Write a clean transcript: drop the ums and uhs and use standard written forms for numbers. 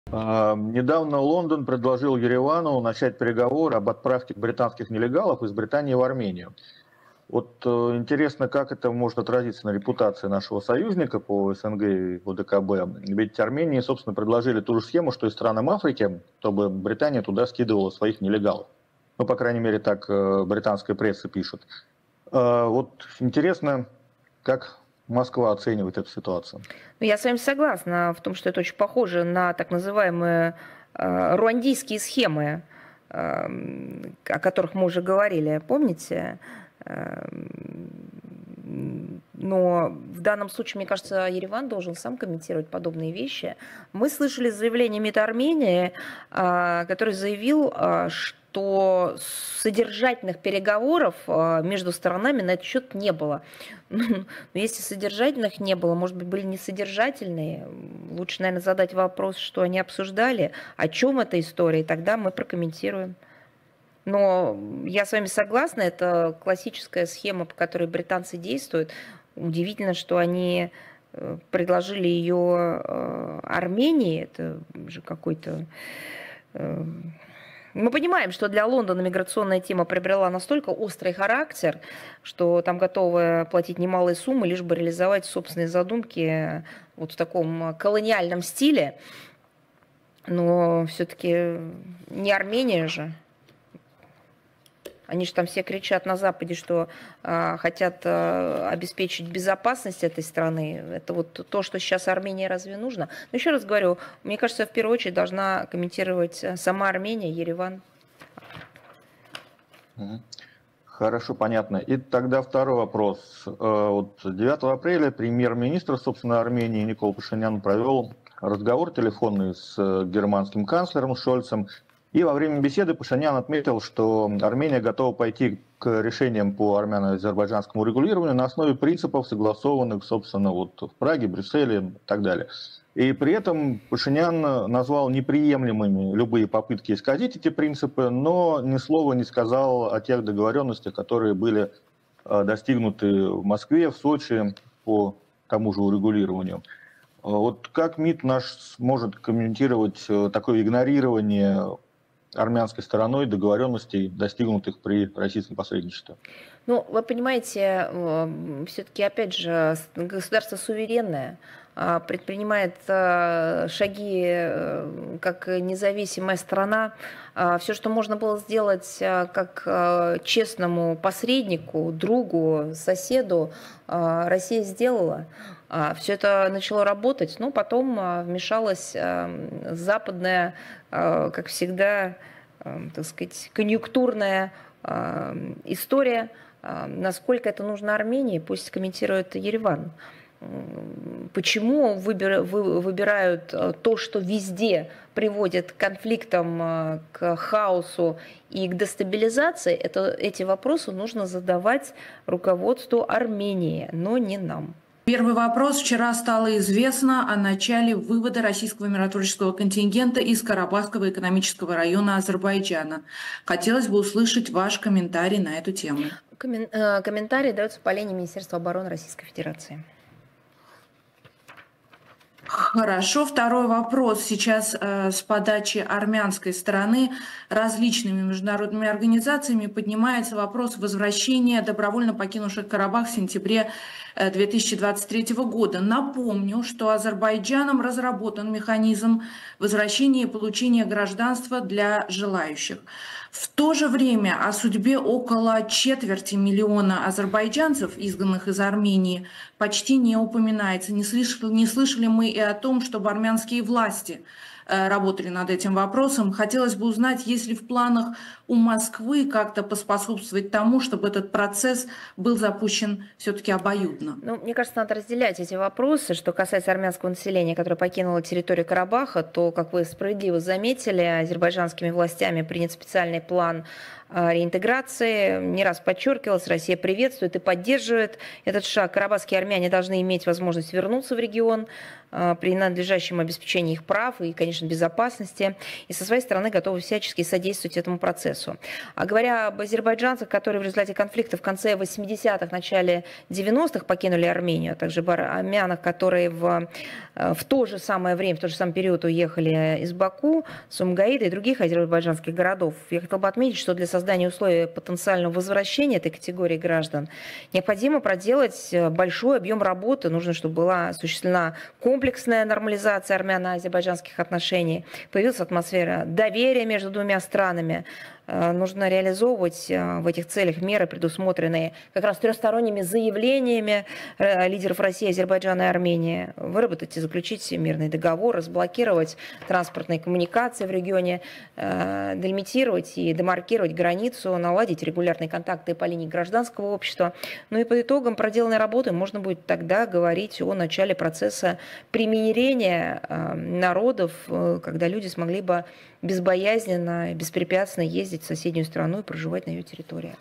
Недавно Лондон предложил Еревану начать переговоры об отправке британских нелегалов из Британии в Армению. Интересно, как это может отразиться на репутации нашего союзника по СНГ и ОДКБ. Ведь Армении, собственно, предложили ту же схему, что и странам Африки, чтобы Британия туда скидывала своих нелегалов. Ну, по крайней мере, так британская пресса пишет. Интересно, как Москва оценивает эту ситуацию. Я с вами согласна в том, что это очень похоже на так называемые руандийские схемы, о которых мы уже говорили, помните? Но в данном случае, мне кажется, Ереван должен сам комментировать подобные вещи. Мы слышали заявление МИД Армении, который заявил, что содержательных переговоров между сторонами на этот счет не было. Но если содержательных не было, может быть, были несодержательные, лучше, наверное, задать вопрос, что они обсуждали, о чем эта история, и тогда мы прокомментируем. Но я с вами согласна, это классическая схема, по которой британцы действуют. Удивительно, что они предложили ее Армении, это же какой-то... Мы понимаем, что для Лондона миграционная тема приобрела настолько острый характер, что там готовы платить немалые суммы, лишь бы реализовать собственные задумки вот в таком колониальном стиле. Но все-таки не Армения же. Они же там все кричат на Западе, что хотят обеспечить безопасность этой страны. Это вот то, что сейчас Армении разве нужно? Но еще раз говорю, мне кажется, в первую очередь должна комментировать сама Армения, Ереван. Хорошо, понятно. И тогда второй вопрос. 9 апреля премьер-министр, собственно, Армении Никол Пашинян провел разговор телефонный с германским канцлером Шольцем. И во время беседы Пашинян отметил, что Армения готова пойти к решениям по армяно-азербайджанскому регулированию на основе принципов, согласованных, собственно, в Праге, Брюсселе и так далее. И при этом Пашинян назвал неприемлемыми любые попытки исказить эти принципы, но ни слова не сказал о тех договоренностях, которые были достигнуты в Москве, в Сочи по тому же урегулированию. Как МИД наш сможет комментировать такое игнорирование армянской стороной договоренностей, достигнутых при российском посредничестве? Ну, вы понимаете, все-таки, опять же, государство суверенное, предпринимает шаги как независимая страна. Все, что можно было сделать как честному посреднику, другу, соседу, Россия сделала. Все это начало работать, но потом вмешалась западная, как всегда, так сказать, конъюнктурная история. Насколько это нужно Армении, пусть комментирует Ереван. Почему выбирают то, что везде приводит к конфликтам, к хаосу и к дестабилизации, эти вопросы нужно задавать руководству Армении, но не нам. Первый вопрос. Вчера стало известно о начале вывода российского миротворческого контингента из Карабахского экономического района Азербайджана. Хотелось бы услышать ваш комментарий на эту тему. Комментарий дается по линии Министерства обороны Российской Федерации. Хорошо. Второй вопрос. Сейчас с подачи армянской стороны различными международными организациями поднимается вопрос возвращения добровольно покинувших Карабах в сентябре 2023 года. Напомню, что Азербайджаном разработан механизм возвращения и получения гражданства для желающих. В то же время о судьбе около 250 000 азербайджанцев, изгнанных из Армении, почти не упоминается. Не слышали мы и о том, чтобы армянские власти работали над этим вопросом. Хотелось бы узнать, есть ли в планах у Москвы как-то поспособствовать тому, чтобы этот процесс был запущен все-таки обоюдно. Мне кажется, надо разделять эти вопросы. Что касается армянского населения, которое покинуло территорию Карабаха, то, как вы справедливо заметили, азербайджанскими властями принят специальный план реинтеграции. Не раз подчеркивалось, Россия приветствует и поддерживает этот шаг. Карабахские армяне должны иметь возможность вернуться в регион при надлежащем обеспечении их прав и, конечно, конечно, безопасности, и со своей стороны готовы всячески содействовать этому процессу. А говоря об азербайджанцах, которые в результате конфликта в конце 80-х, начале 90-х покинули Армению, а также армянах, которые в то же самое время, в тот же самый период уехали из Баку, Сумгаида и других азербайджанских городов, я хотела бы отметить, что для создания условий потенциального возвращения этой категории граждан необходимо проделать большой объем работы. Нужно, чтобы была осуществлена комплексная нормализация армяно-азербайджанских отношений, появилась атмосфера доверия между двумя странами. Нужно реализовывать в этих целях меры, предусмотренные как раз трехсторонними заявлениями лидеров России, Азербайджана и Армении, выработать и заключить мирный договор, разблокировать транспортные коммуникации в регионе, делимитировать и демаркировать границу, наладить регулярные контакты по линии гражданского общества. Ну и по итогам проделанной работы можно будет тогда говорить о начале процесса примирения народов, когда люди смогли бы безбоязненно, беспрепятственно ездить в соседнюю страну и проживать на ее территории.